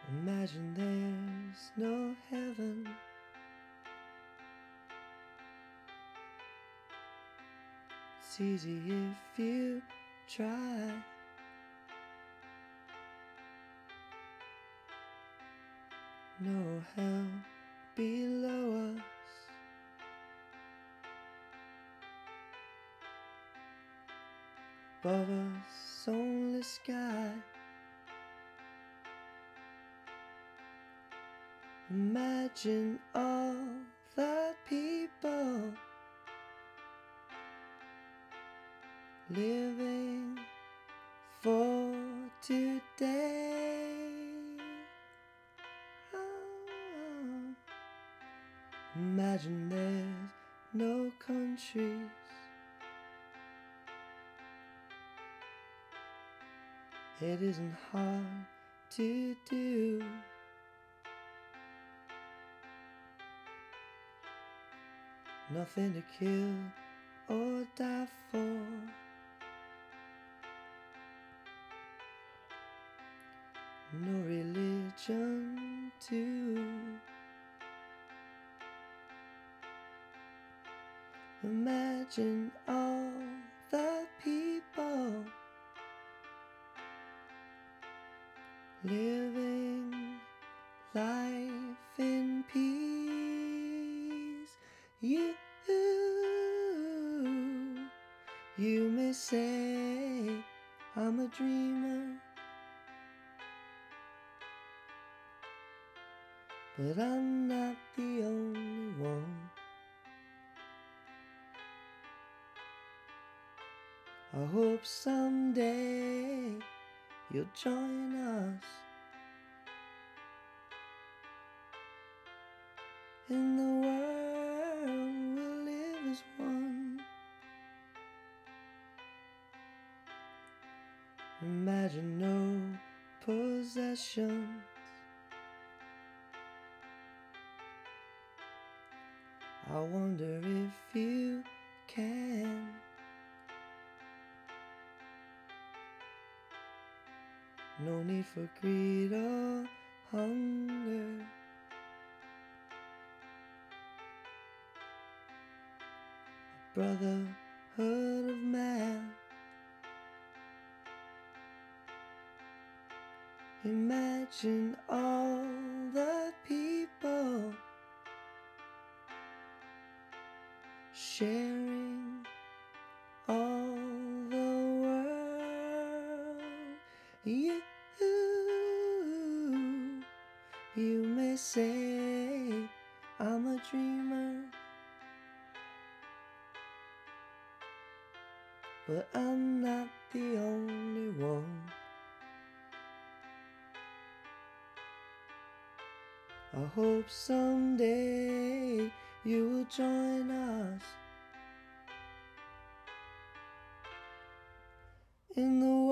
Imagine there's no heaven. It's easy if you try. No hell below us. Above us only sky. Imagine all the people living for today. Oh. Imagine there's no countries. It isn't hard to do. Nothing to kill or die for. No religion too. Imagine all the people living life in peace. You may say I'm a dreamer, but I'm not the only one. I hope someday you'll join us in the world we'll live as one. Imagine no possessions. I wonder if you can. No need for greed or hunger. A brotherhood of man. Imagine all the people sharing all the world. You may say I'm a dreamer, but I'm not the only one. I hope someday you will join us in the